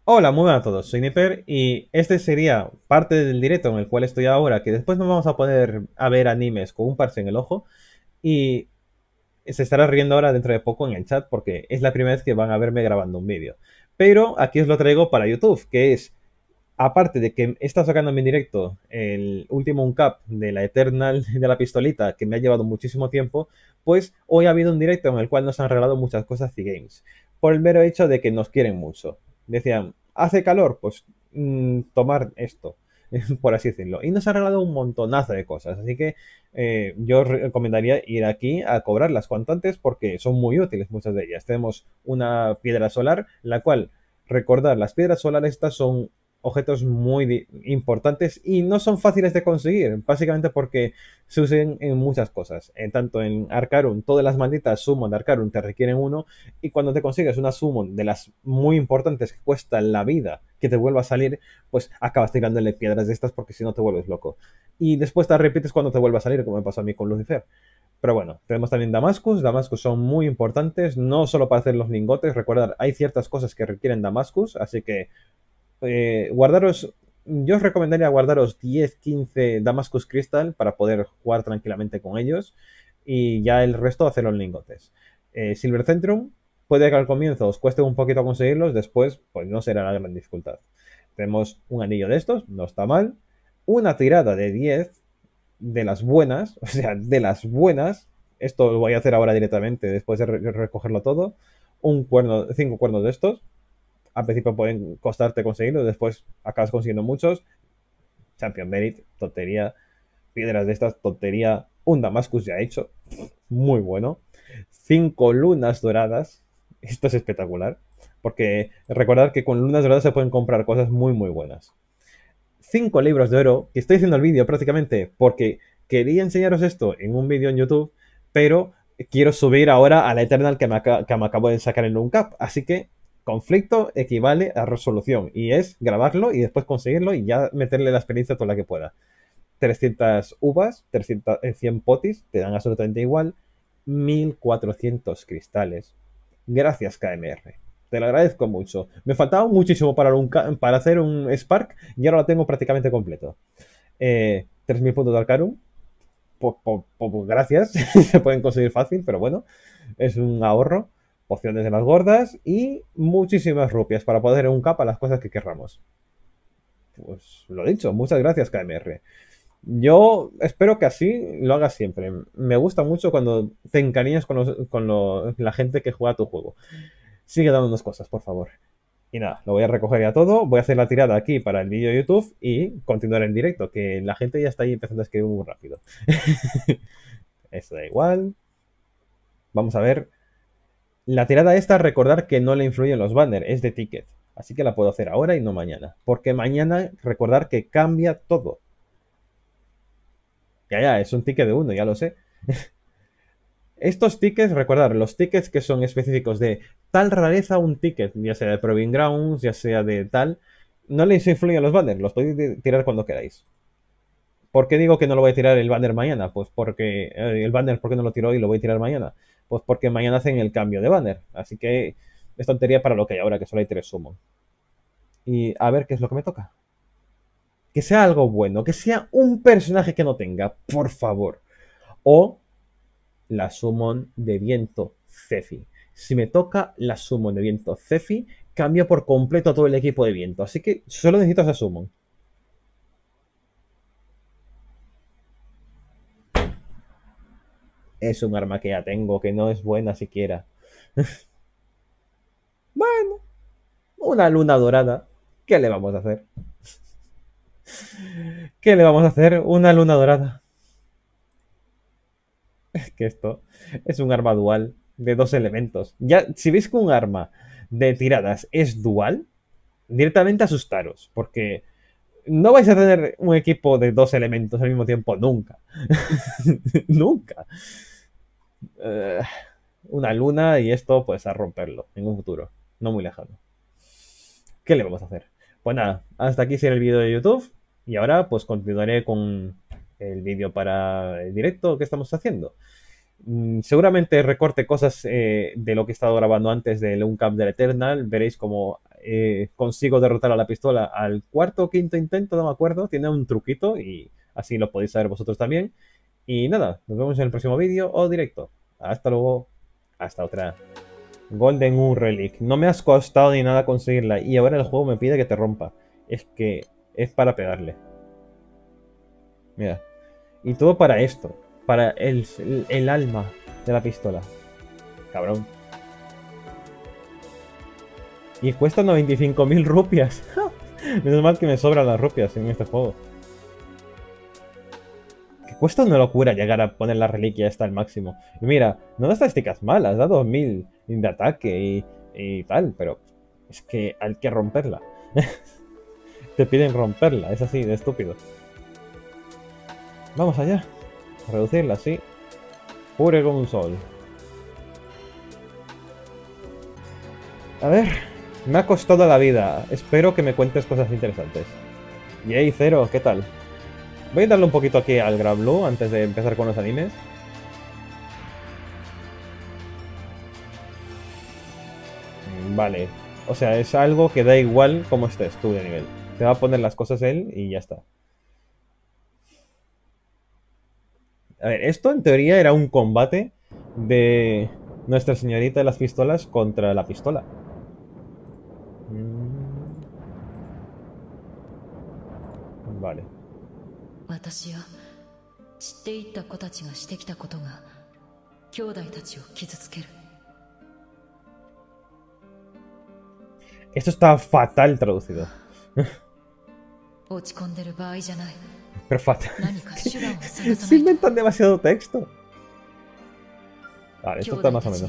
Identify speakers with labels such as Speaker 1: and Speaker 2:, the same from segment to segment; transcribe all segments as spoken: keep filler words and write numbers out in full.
Speaker 1: Hola, muy buenas a todos, soy Niper y este sería parte del directo en el cual estoy ahora, que después nos vamos a poner a ver animes con un parche en el ojo y se estará riendo ahora dentro de poco en el chat porque es la primera vez que van a verme grabando un vídeo. Pero aquí os lo traigo para YouTube, que es, aparte de que está sacando en mi directo el último uncap de la Eternal de la pistolita, que me ha llevado muchísimo tiempo, pues hoy ha habido un directo en el cual nos han regalado muchas cosas C-Games, por el mero hecho de que nos quieren mucho. Decían, ¿hace calor? Pues mmm, tomar esto, por así decirlo. Y nos han regalado un montonazo de cosas, así que eh, yo os recomendaría ir aquí a cobrarlas cuanto antes porque son muy útiles muchas de ellas. Tenemos una piedra solar, la cual, recordad, las piedras solares estas son objetos muy importantes y no son fáciles de conseguir, básicamente porque se usan en muchas cosas. En tanto en Arcarum, todas las malditas summon de Arcarum te requieren uno, y cuando te consigues una summon de las muy importantes que cuesta la vida que te vuelva a salir, pues acabas tirándole piedras de estas porque si no te vuelves loco. Y después te repites cuando te vuelva a salir, como me pasó a mí con Lucifer. Pero bueno, tenemos también Damascus. Damascus son muy importantes, no solo para hacer los lingotes. Recordad, hay ciertas cosas que requieren Damascus, así que eh, guardaros, yo os recomendaría guardaros diez quince Damascus Crystal para poder jugar tranquilamente con ellos y ya el resto hacer los lingotes. Eh, Silver Centrum, puede que al comienzo os cueste un poquito conseguirlos, después pues no será la gran dificultad. Tenemos un anillo de estos, no está mal. Una tirada de diez de las buenas, o sea, de las buenas. Esto lo voy a hacer ahora directamente después de re recogerlo todo. Un cuerno, cinco cuernos de estos, al principio pueden costarte conseguirlo, después acabas consiguiendo muchos. Champion Merit, tontería. Piedras de estas, tontería. Un Damascus ya hecho, muy bueno. Cinco lunas doradas, esto es espectacular, porque recordad que con lunas doradas se pueden comprar cosas muy muy buenas. Cinco libros de oro, que estoy haciendo el vídeo prácticamente porque quería enseñaros esto en un vídeo en YouTube, pero quiero subir ahora a la Eternal que me, que me acabo de sacar en un cap, así que conflicto equivale a resolución y es grabarlo y después conseguirlo y ya meterle la experiencia toda la que pueda. trescientas uvas, trescientos, cien potis, te dan absolutamente igual. mil cuatrocientos cristales. Gracias, K M R. Te lo agradezco mucho. Me faltaba muchísimo para, un, para hacer un Spark y ahora lo tengo prácticamente completo. Eh, tres mil puntos de Arcarum. Pues, pues, pues, gracias. Se pueden conseguir fácil, pero bueno. Es un ahorro. Pociones de las gordas y muchísimas rupias para poder un cap a las cosas que querramos. Pues lo dicho, muchas gracias, K M R. Yo espero que así lo hagas siempre. Me gusta mucho cuando te encariñas con, los, con lo, la gente que juega tu juego. Sigue dándonos cosas, por favor. Y nada, lo voy a recoger ya todo. Voy a hacer la tirada aquí para el vídeo de YouTube y continuar en directo, que la gente ya está ahí empezando a escribir muy rápido. Eso da igual. Vamos a ver. La tirada esta, recordar que no le influyen los banners, es de ticket. Así que la puedo hacer ahora y no mañana. Porque mañana, recordar que cambia todo. Ya, ya, es un ticket de uno, ya lo sé. Estos tickets, recordar, los tickets que son específicos de tal rareza un ticket, ya sea de Proving Grounds, ya sea de tal, no les influyen los banners, los podéis tirar cuando queráis. ¿Por qué digo que no lo voy a tirar el banner mañana? Pues porque eh, el banner, ¿por qué no lo tiro hoy y lo voy a tirar mañana? Pues porque mañana hacen el cambio de banner. Así que es tontería para lo que hay ahora, que solo hay tres summon. Y a ver qué es lo que me toca. Que sea algo bueno, que sea un personaje que no tenga, por favor. O la summon de viento Cefi. Si me toca la summon de viento Cefi, cambia por completo todo el equipo de viento. Así que solo necesito esa summon. Es un arma que ya tengo, que no es buena siquiera. Bueno, una luna dorada. ¿Qué le vamos a hacer? ¿Qué le vamos a hacer? Una luna dorada. Es que esto es un arma dual de dos elementos. Ya, si veis que un arma de tiradas es dual, directamente asustaros, porque no vais a tener un equipo de dos elementos al mismo tiempo nunca. Nunca. Uh, una luna y esto pues a romperlo en un futuro, no muy lejano. ¿Qué le vamos a hacer? Pues nada, hasta aquí será el vídeo de YouTube y ahora pues continuaré con el vídeo para el directo que estamos haciendo. Mm, seguramente recorte cosas eh, de lo que he estado grabando antes del Uncap del Eternal. Veréis como eh, consigo derrotar a la pistola al cuarto o quinto intento, no me acuerdo, tiene un truquito y así lo podéis saber vosotros también. Y nada, nos vemos en el próximo vídeo o directo. Hasta luego, hasta otra. Golden Un Relic. No me has costado ni nada conseguirla y ahora el juego me pide que te rompa. Es que es para pegarle. Mira. Y todo para esto. Para el, el, el alma de la pistola. Cabrón. Y cuesta noventa y cinco mil rupias. Menos mal que me sobran las rupias en este juego. Que cuesta una locura llegar a poner la reliquia esta al máximo. Y mira, no da estadísticas malas, da dos mil de ataque y, y tal, pero es que hay que romperla. Te piden romperla, es así de estúpido. Vamos allá. A reducirla, sí. Pure con un sol. A ver, me ha costado la vida. Espero que me cuentes cosas interesantes. Yay, Cero, ¿qué tal? Voy a darle un poquito aquí al Gran Blue antes de empezar con los animes. Vale. O sea, es algo que da igual cómo estés tú de nivel. Te va a poner las cosas él y ya está. A ver, esto en teoría era un combate de Nuestra Señorita de las Pistolas contra la pistola. Mm. Vale. Esto está fatal traducido. Pero fatal. Se inventan demasiado texto. Vale, esto está más o menos.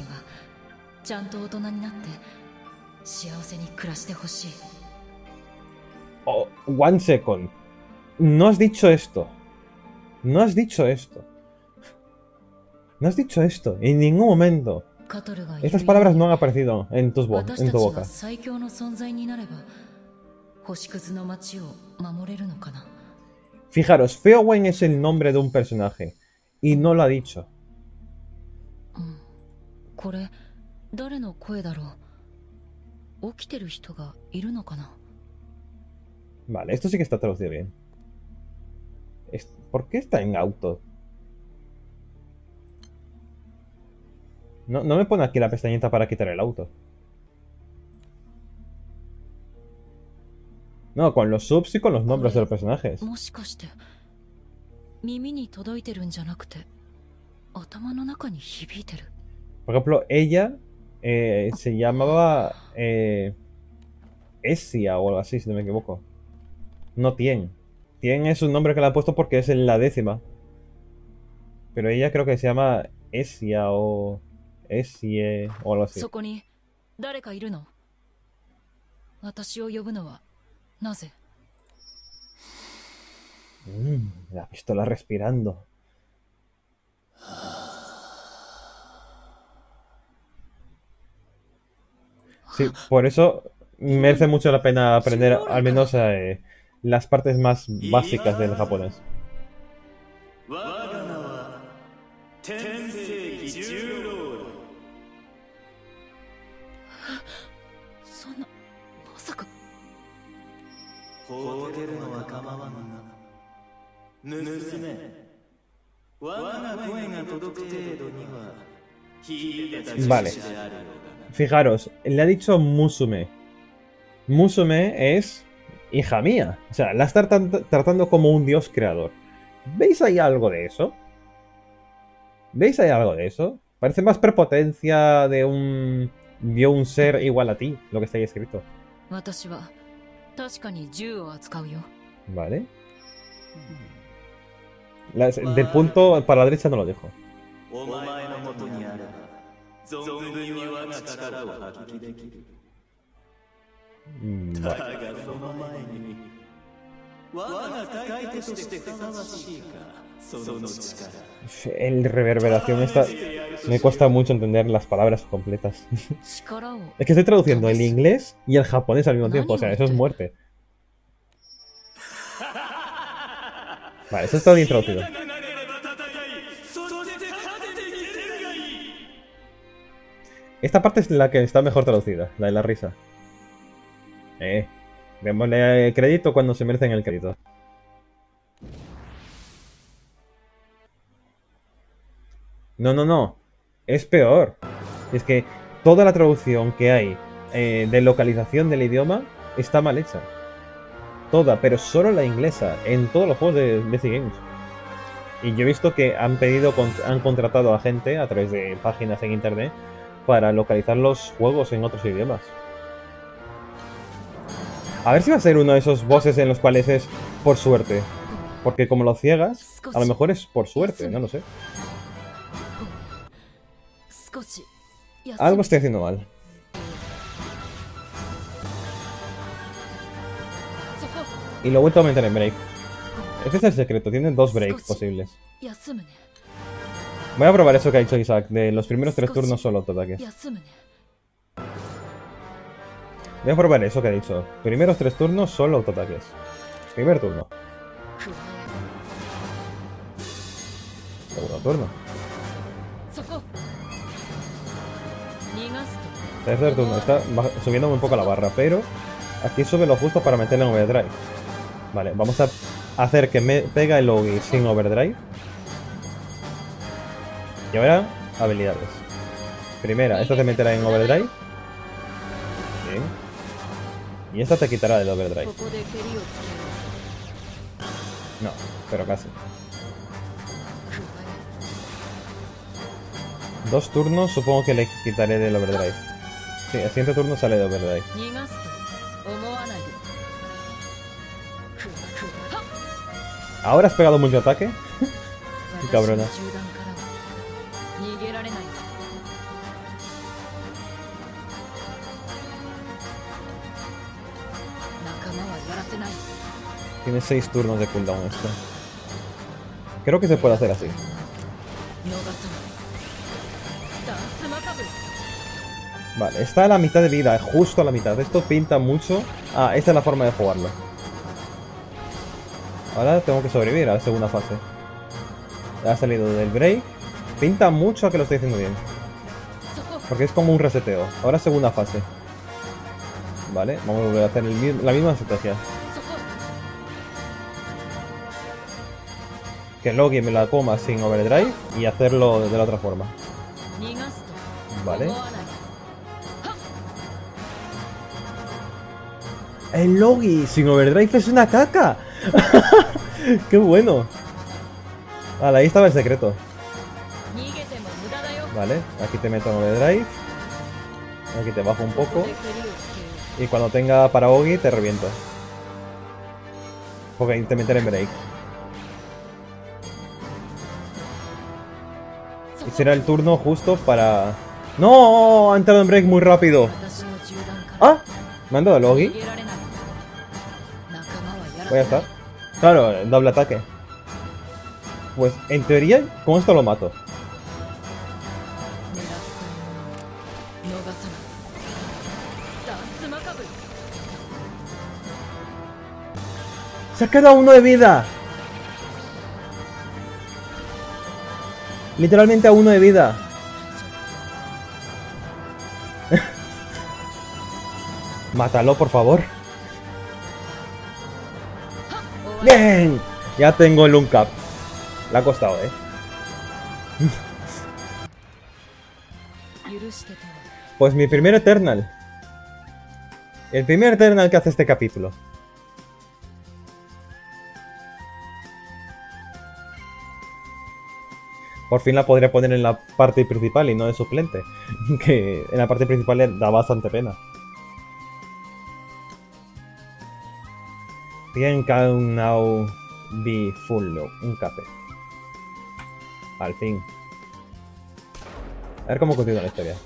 Speaker 1: Oh, one second. No has dicho esto. No has dicho esto. No has dicho esto en ningún momento. Estas palabras no han aparecido en, tus vo en tu boca. Fijaros, Feowen es el nombre de un personaje y no lo ha dicho. Vale, esto sí que está traducido bien. ¿Por qué está en auto? No, no me pone aquí la pestañita para quitar el auto. No, con los subs y con los nombres de los personajes. Por ejemplo, ella eh, se llamaba eh, Essia o algo así, si no me equivoco. No Tien. Tien es un nombre que le han puesto porque es en la décima. Pero ella creo que se llama Essia o Essie o algo así. Mm, la pistola respirando. Sí, por eso merece mucho la pena aprender al menos eh, las partes más básicas del japonés. Vale. Fijaros, le ha dicho Musume. Musume es hija mía. O sea, la está tratando como un dios creador. ¿Veis ahí algo de eso? ¿Veis ahí algo de eso? Parece más prepotencia de un... de un ser igual a ti, lo que está ahí escrito. Vale. La, del punto para la derecha no lo dejo. Vale. El reverberación esta me cuesta mucho entender las palabras completas. Es que estoy traduciendo el inglés y el japonés al mismo tiempo, o sea, eso es muerte. Vale, eso está bien traducido. Esta parte es la que está mejor traducida, la de la risa. Eh, démosle crédito cuando se merecen el crédito. No, no, no. Es peor. Es que toda la traducción que hay eh, de localización del idioma está mal hecha. Toda, pero solo la inglesa, en todos los juegos de D C Games. Y yo he visto que han pedido, han contratado a gente a través de páginas en internet para localizar los juegos en otros idiomas. A ver si va a ser uno de esos bosses en los cuales es por suerte. Porque como lo ciegas, a lo mejor es por suerte, no lo sé. Algo estoy haciendo mal. Y lo he vuelto a meter en break. Este es el secreto, tienen dos breaks posibles. Voy a probar eso que ha dicho Isaac, de los primeros tres turnos solo autoataques. Voy a probar eso que ha dicho. Primeros tres turnos solo autoataques. Primer turno. Segundo turno. Tercer turno. Está subiendo un poco la barra, pero aquí sube lo justo para meterle en overdrive. Vale, vamos a hacer que me pega el Ogi sin overdrive. Y ahora, habilidades. Primera, esta te meterá en overdrive. Bien. Y esta te quitará del overdrive. No, pero casi. Dos turnos supongo que le quitaré del overdrive. Sí, el siguiente turno sale de overdrive. ¿Ahora has pegado mucho ataque? Qué cabrona. Tiene seis turnos de cooldown esto. Creo que se puede hacer así. Vale, está a la mitad de vida, justo a la mitad. Esto pinta mucho. Ah, esta es la forma de jugarlo. Ahora tengo que sobrevivir a la segunda fase. Ha salido del break. Pinta mucho a que lo estoy haciendo bien. Porque es como un reseteo. Ahora segunda fase. Vale, vamos a volver a hacer el, la misma estrategia. Que Logi me la coma sin overdrive y hacerlo de la otra forma. Vale. El Logi sin overdrive es una caca. ¡Qué bueno! Vale, ahí estaba el secreto. Vale, aquí te meto en overdrive. Aquí te bajo un poco. Y cuando tenga para Ogi te reviento. Porque ahí te meteré en break. Y será el turno justo para... ¡No! Ha entrado en break muy rápido. ¡Ah! ¿Me han dado el Ogi? Voy a estar. Claro, doble ataque. Pues en teoría con esto lo mato. ¡Se ha quedado uno de vida! Literalmente a uno de vida. Mátalo, por favor. ¡Bien! Ya tengo el uncap. Le ha costado, eh. Pues mi primer Eternal. El primer Eternal que hace este capítulo. Por fin la podré poner en la parte principal y no de suplente. Que en la parte principal le da bastante pena. Tien can now be full un cape. Al fin. A ver cómo continúa la historia.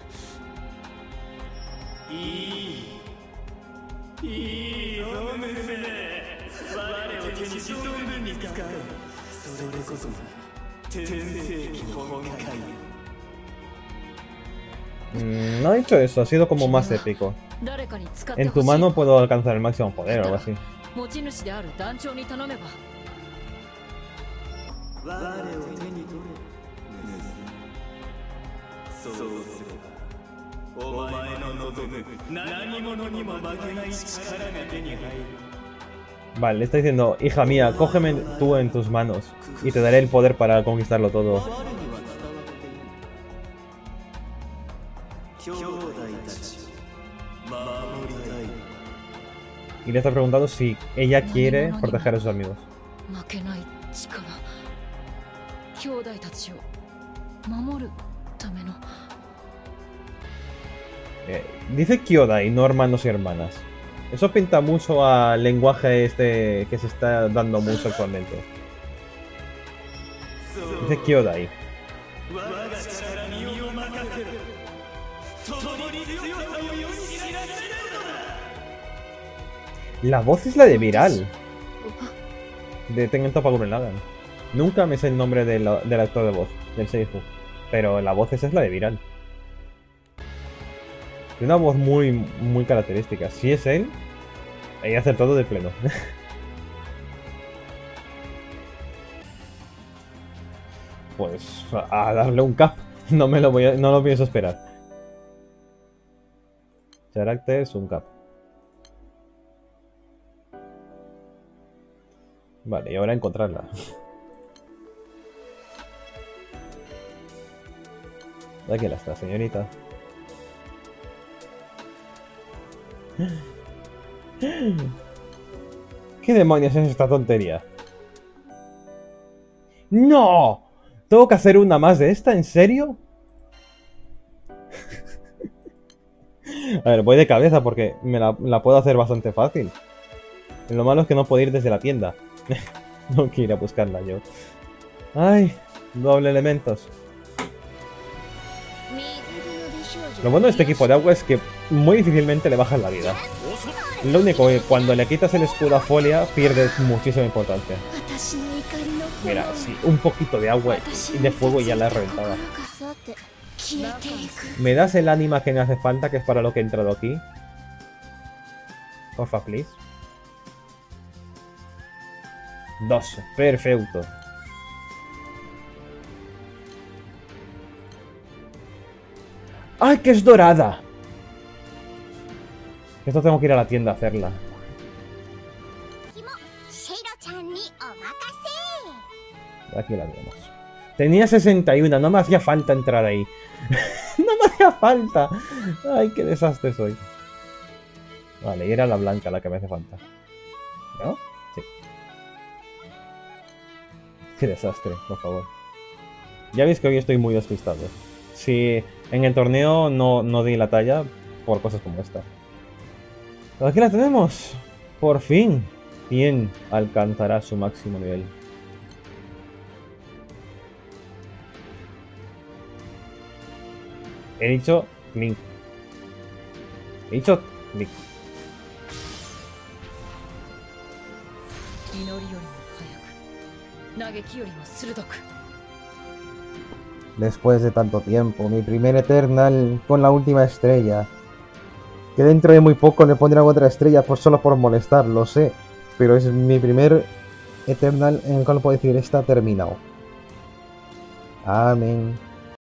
Speaker 1: Mm, no he dicho eso, ha sido como más épico. En tu mano puedo alcanzar el máximo poder o algo así. Vale, le está diciendo, hija mía, cógeme tú en tus manos y te daré el poder para conquistarlo todo. Y le está preguntando si ella quiere proteger a sus amigos. Eh, dice Kyodai, no hermanos y hermanas. Eso pinta mucho al lenguaje este que se está dando mucho actualmente. Dice Kyodai. La voz es la de Viral. De Tengen Toppa Gurren Lagann. Nunca me sé el nombre del, del actor de voz, del Seifu. Pero la voz esa es la de Viral. Tiene una voz muy, muy característica. Si es él, hay que hacer todo de pleno. Pues a darle un cap. No me lo voy a, no lo pienso esperar. Characters, un cap. Vale, y ahora encontrarla. Aquí la está, señorita. ¿Qué demonios es esta tontería? ¡No! ¿Tengo que hacer una más de esta? ¿En serio? A ver, voy de cabeza porque me la, la puedo hacer bastante fácil. Lo malo es que no puedo ir desde la tienda. No quiero ir a buscarla yo. Ay, doble elementos. Lo bueno de este equipo de agua es que muy difícilmente le bajan la vida. Lo único que cuando le quitas el escudo a Folia pierdes muchísima importancia. Mira, sí, un poquito de agua y de fuego y ya la he reventado. ¿Me das el ánima que me hace falta, que es para lo que he entrado aquí? Porfa, please. Dos, perfecto. ¡Ay, que es dorada! Esto tengo que ir a la tienda a hacerla. Aquí la vemos. Tenía sesenta y uno, no me hacía falta entrar ahí. No me hacía falta. Ay, qué desastre soy. Vale, y era la blanca la que me hace falta. ¿No? Sí. Qué desastre, por favor. Ya veis que hoy estoy muy despistado. Si en el torneo no, no di la talla por cosas como esta. Pero aquí la tenemos. Por fin. ¿Quién alcanzará su máximo nivel? He dicho Link. He dicho Link. Después de tanto tiempo, mi primer Eternal con la última estrella. Que dentro de muy poco le pondrán otra estrella por solo por molestar, lo sé. Pero es mi primer Eternal en el cual puedo decir, está terminado. Amén.